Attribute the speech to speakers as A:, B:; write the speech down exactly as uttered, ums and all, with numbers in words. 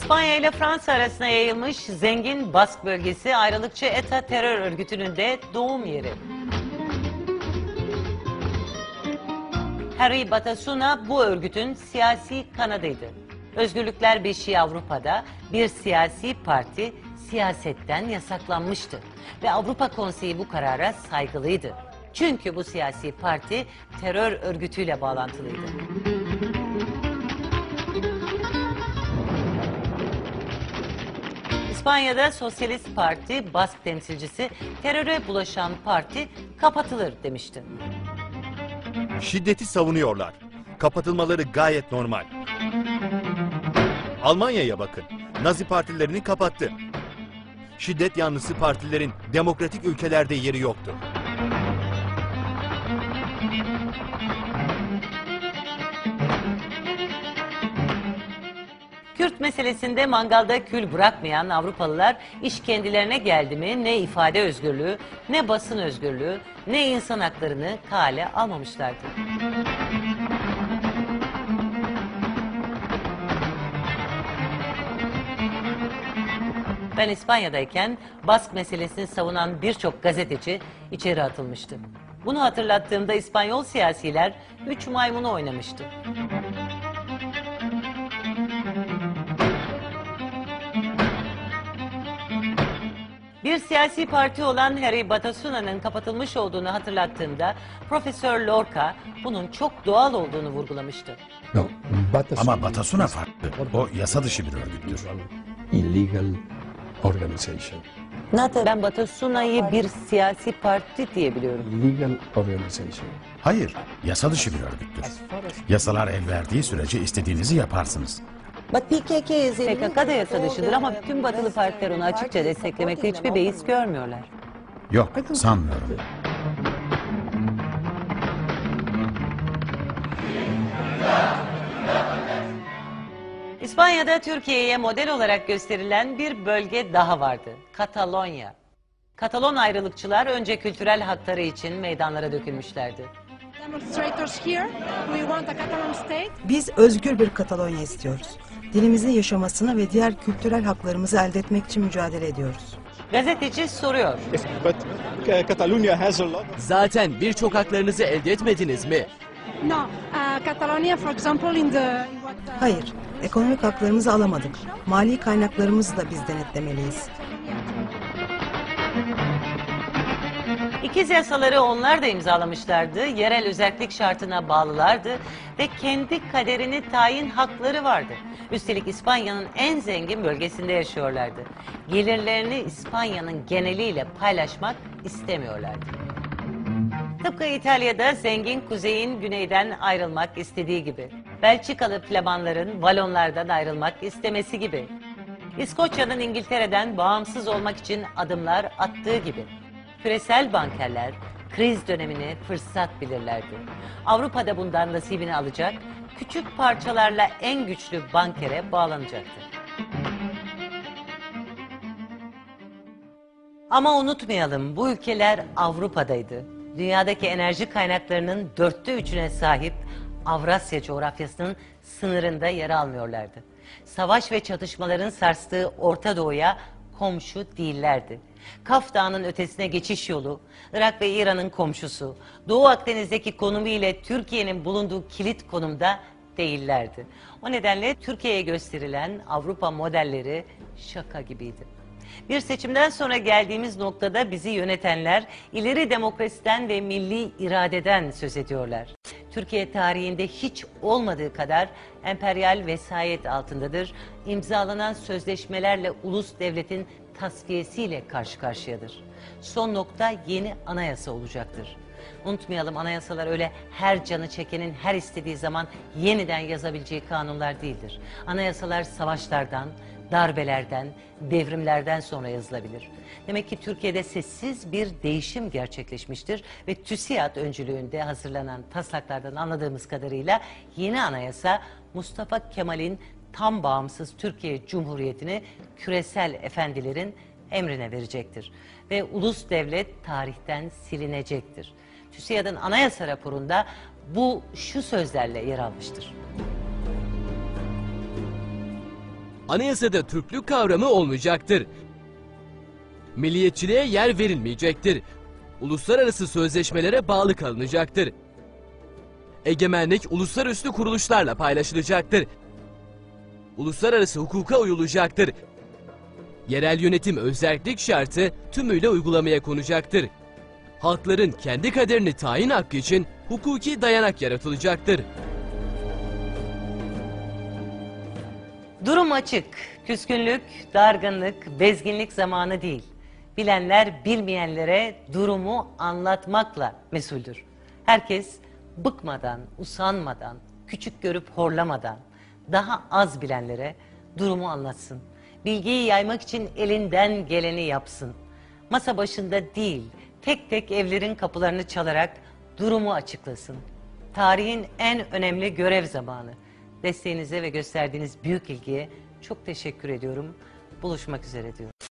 A: İspanya ile Fransa arasına yayılmış zengin Bask bölgesi ayrılıkçı ETA terör örgütünün de doğum yeri. Henri Batasuna bu örgütün siyasi kanadıydı. Özgürlükler Beşiği Avrupa'da bir siyasi parti siyasetten yasaklanmıştı. Ve Avrupa Konseyi bu karara saygılıydı. Çünkü bu siyasi parti terör örgütüyle bağlantılıydı. İspanya'da Sosyalist Parti Bask temsilcisi teröre bulaşan parti kapatılır demişti.
B: Şiddeti savunuyorlar. Kapatılmaları gayet normal. Almanya'ya bakın. Nazi partilerini kapattı. Şiddet yanlısı partilerin demokratik ülkelerde yeri yoktu.
A: Kürt meselesinde mangalda kül bırakmayan Avrupalılar iş kendilerine geldi mi ne ifade özgürlüğü, ne basın özgürlüğü, ne insan haklarını kale almamışlardı. Ben İspanya'dayken Bask meselesini savunan birçok gazeteci içeri atılmıştı. Bunu hatırlattığımda İspanyol siyasiler üç maymunu oynamıştı. Bir siyasi parti olan Henri Batasuna'nın kapatılmış olduğunu hatırlattığımda Profesör Lorca bunun çok doğal olduğunu vurgulamıştı.
C: No,
D: Ama Batasuna farklı. O yasa dışı bir örgüttür.
C: Illegal organization.
A: Ben Batasuna'yı bir siyasi parti diye biliyorum.
C: Illegal organization.
D: Hayır, yasa dışı bir örgüttür. Yasalar el verdiği sürece istediğinizi yaparsınız.
A: P K K da yasa dışıdır ama tüm batılı partiler onu açıkça desteklemekte hiçbir beis görmüyorlar.
D: Yok, sanmıyorum.
A: İspanya'da Türkiye'ye model olarak gösterilen bir bölge daha vardı. Katalonya. Katalon ayrılıkçılar önce kültürel hakları için meydanlara dökülmüşlerdi.
E: Biz özgür bir Katalonya istiyoruz. Dilimizin yaşamasını ve diğer kültürel haklarımızı elde etmek için mücadele ediyoruz.
A: Gazeteci soruyor.
F: Zaten birçok haklarınızı elde etmediniz mi?
E: Hayır, ekonomik haklarımızı alamadık. Mali kaynaklarımızı da biz denetlemeliyiz.
A: İkiz yasaları onlar da imzalamışlardı, yerel özellik şartına bağlılardı ve kendi kaderini tayin hakları vardı. Üstelik İspanya'nın en zengin bölgesinde yaşıyorlardı. Gelirlerini İspanya'nın geneliyle paylaşmak istemiyorlardı. Tıpkı İtalya'da zengin kuzeyin güneyden ayrılmak istediği gibi. Belçikalı Flamanların Valonlardan ayrılmak istemesi gibi. İskoçya'nın İngiltere'den bağımsız olmak için adımlar attığı gibi. Küresel bankerler kriz dönemini fırsat bilirlerdi. Avrupa'da bundan nasibini alacak, küçük parçalarla en güçlü bankere bağlanacaktı. Ama unutmayalım, bu ülkeler Avrupa'daydı. Dünyadaki enerji kaynaklarının dörtte üçüne sahip Avrasya coğrafyasının sınırında yer almıyorlardı. Savaş ve çatışmaların sarstığı Orta Doğu'ya komşu değillerdi. Kaf Dağı'nın ötesine geçiş yolu, Irak ve İran'ın komşusu, Doğu Akdeniz'deki konumu ile Türkiye'nin bulunduğu kilit konumda değillerdi. O nedenle Türkiye'ye gösterilen Avrupa modelleri şaka gibiydi. Bir seçimden sonra geldiğimiz noktada bizi yönetenler ileri demokrasiden ve milli iradeden söz ediyorlar. Türkiye tarihinde hiç olmadığı kadar emperyal vesayet altındadır. İmzalanan sözleşmelerle ulus devletin tasfiyesiyle karşı karşıyadır. Son nokta yeni anayasa olacaktır. Unutmayalım, anayasalar öyle her canı çekenin her istediği zaman yeniden yazabileceği kanunlar değildir. Anayasalar savaşlardan, darbelerden, devrimlerden sonra yazılabilir. Demek ki Türkiye'de sessiz bir değişim gerçekleşmiştir ve TÜSİAD öncülüğünde hazırlanan taslaklardan anladığımız kadarıyla yeni anayasa Mustafa Kemal'in tam bağımsız Türkiye Cumhuriyeti'ni küresel efendilerin emrine verecektir. Ve ulus devlet tarihten silinecektir. TÜSİAD'ın anayasa raporunda bu şu sözlerle yer almıştır.
F: Anayasada Türklük kavramı olmayacaktır. Milliyetçiliğe yer verilmeyecektir. Uluslararası sözleşmelere bağlı kalınacaktır. Egemenlik uluslararası kuruluşlarla paylaşılacaktır. Uluslararası hukuka uyulacaktır. Yerel yönetim özellik şartı tümüyle uygulamaya konacaktır. Halkların kendi kaderini tayin hakkı için hukuki dayanak yaratılacaktır.
A: Durum açık. Küskünlük, dargınlık, bezginlik zamanı değil. Bilenler bilmeyenlere durumu anlatmakla mesuldür. Herkes bıkmadan, usanmadan, küçük görüp horlamadan daha az bilenlere durumu anlatsın. Bilgiyi yaymak için elinden geleni yapsın. Masa başında değil, tek tek evlerin kapılarını çalarak durumu açıklasın. Tarihin en önemli görev zamanı. Desteğinize ve gösterdiğiniz büyük ilgiye çok teşekkür ediyorum. Buluşmak üzere diyorum.